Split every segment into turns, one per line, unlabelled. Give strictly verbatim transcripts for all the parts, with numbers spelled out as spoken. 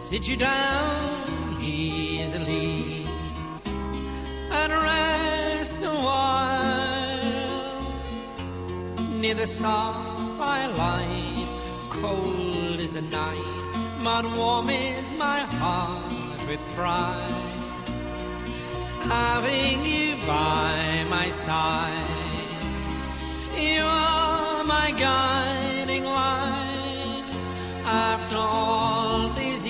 sit you down easily and rest a while near the soft firelight. Cold is the night, but warm is my heart with pride, having you by my side. You are my guiding light after all these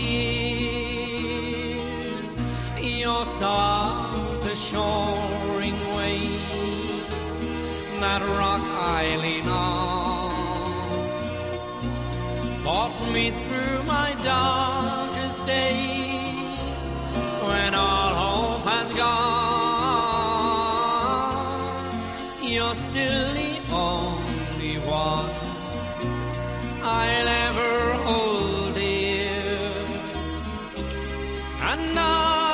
years. Your soft assuring ways, that rock I lean on, brought me through my darkest days when all hope has gone. You're still the only one I'll ever hold dear, and I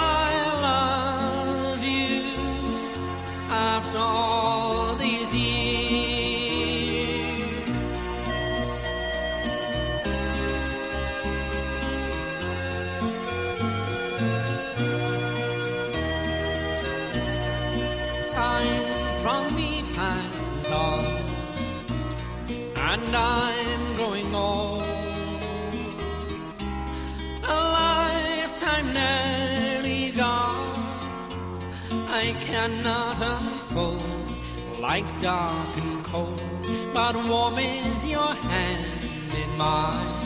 love you after all these years. Time from me passes on, and I'm growing old. A lifetime nearly gone, I cannot unfold life's dark and cold, but warm is your hand in mine,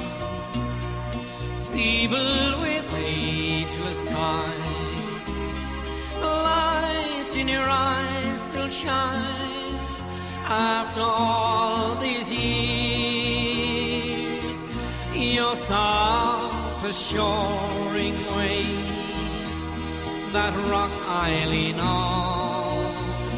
feeble with ageless time. The light in your eyes still shines after all these years. Your soft assuring ways, that rock I lean on,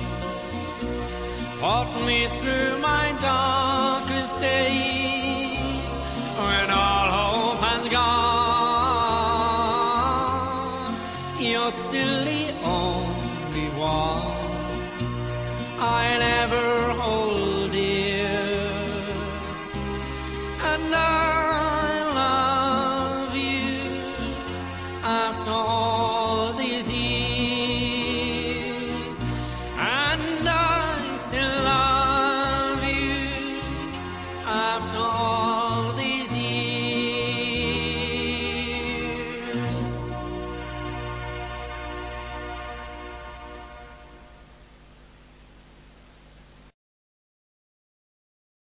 brought me through my darkest days when all hope has gone. You're still the only one I'll ever